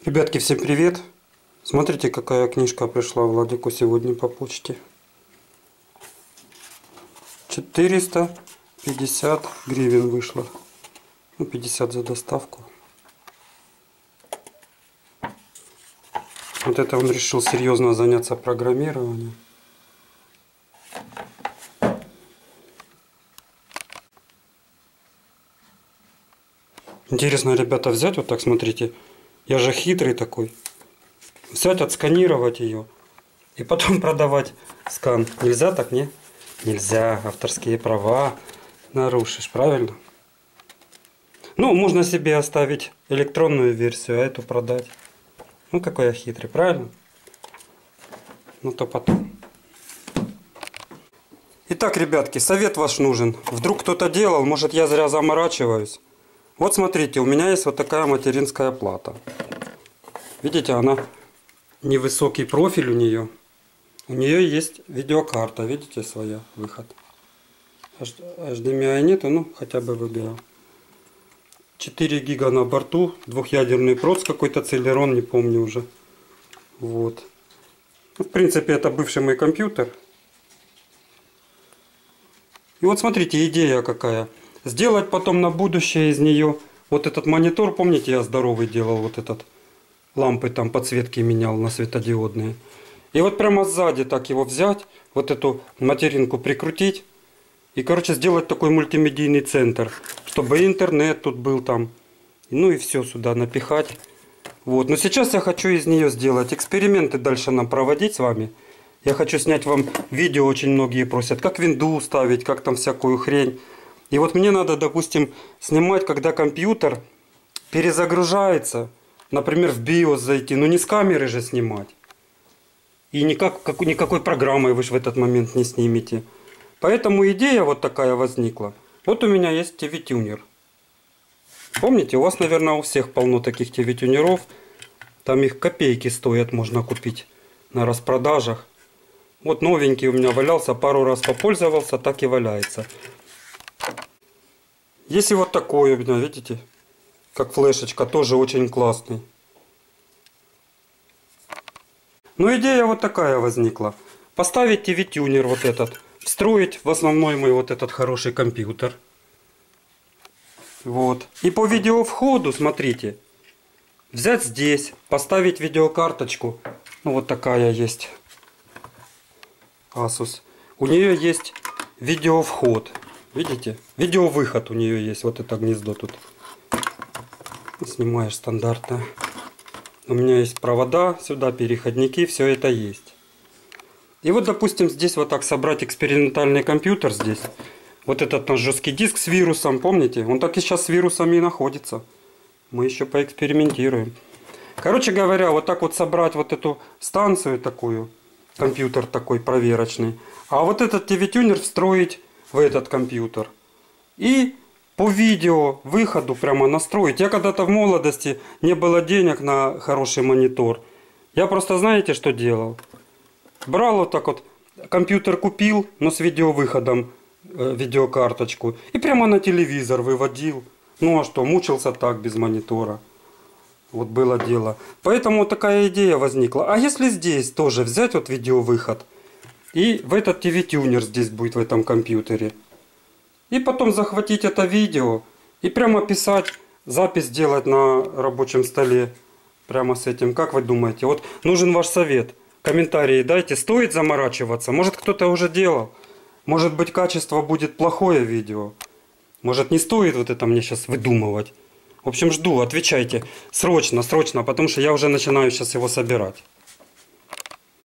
Ребятки, всем привет! Смотрите, какая книжка пришла Владику сегодня по почте. 450 гривен вышло. 50 за доставку. Вот это он решил серьезно заняться программированием. Интересно, ребята, взять вот так, смотрите. Я же хитрый такой. Взять, отсканировать ее и потом продавать скан. Нельзя так, не? Нельзя. Авторские права нарушишь, правильно? Ну, можно себе оставить электронную версию, а эту продать. Ну, какой я хитрый, правильно? Ну, то потом. Итак, ребятки, совет ваш нужен. Вдруг кто-то делал, может, я зря заморачиваюсь. Вот смотрите, у меня есть вот такая материнская плата. Видите, она невысокий профиль у нее. У нее есть видеокарта, видите, своя, выход. HDMI нету, ну хотя бы выбирал. 4 гига на борту, двухъядерный проц какой-то, Celeron, не помню уже. Вот. В принципе, это бывший мой компьютер. И вот смотрите, идея какая. Сделать потом на будущее из нее вот этот монитор, помните, я здоровый делал вот этот. Лампы там подсветки менял на светодиодные. И вот прямо сзади так его взять, вот эту материнку прикрутить. И, короче, сделать такой мультимедийный центр. Чтобы интернет тут был там. Ну и все сюда напихать. Вот. Но сейчас я хочу из нее сделать эксперименты дальше нам проводить с вами. Я хочу снять вам видео, очень многие просят. Как винду ставить, как там всякую хрень. И вот мне надо, допустим, снимать, когда компьютер перезагружается. Например, в BIOS зайти, но не с камеры же снимать. И никакой программой вы же в этот момент не снимете. Поэтому идея вот такая возникла. Вот у меня есть TV-тюнер. Помните, у вас, наверное, у всех полно таких TV-тюнеров. Там их копейки стоят, можно купить на распродажах. Вот новенький у меня валялся, пару раз попользовался, так и валяется. Есть и вот такой у меня, видите? Как флешечка, тоже очень классный. Но идея вот такая возникла. Поставить TV-тюнер вот этот. Встроить в основной мой вот этот хороший компьютер. Вот. И по видеовходу, смотрите. Взять здесь, поставить видеокарточку. Ну вот такая есть. Asus. У нее есть видеовход. Видите? Видеовыход у нее есть. Вот это гнездо тут. Снимаешь стандартно. У меня есть провода сюда, переходники, все это есть. И вот, допустим, здесь вот так собрать экспериментальный компьютер здесь. Вот этот наш жесткий диск с вирусом, помните? Он так и сейчас с вирусами и находится. Мы еще поэкспериментируем. Короче говоря, вот так вот собрать вот эту станцию такую, компьютер такой проверочный. А вот этот TV-тюнер встроить в этот компьютер. И по видео выходу прямо настроить. Я когда-то в молодости не было денег на хороший монитор. Я просто, знаете, что делал? Брал вот так вот, компьютер купил, но с видеовыходом, видеокарточку. И прямо на телевизор выводил. Ну а что, мучился так без монитора. Вот было дело. Поэтому вот такая идея возникла. А если здесь тоже взять вот видеовыход. И в этот TV-тюнер здесь будет в этом компьютере. И потом захватить это видео и прямо писать, запись делать на рабочем столе. Прямо с этим. Как вы думаете? Вот нужен ваш совет. Комментарии дайте. Стоит заморачиваться? Может, кто-то уже делал? Может быть, качество будет плохое видео? Может, не стоит вот это мне сейчас выдумывать? В общем, жду. Отвечайте. Срочно, срочно. Потому что я уже начинаю сейчас его собирать.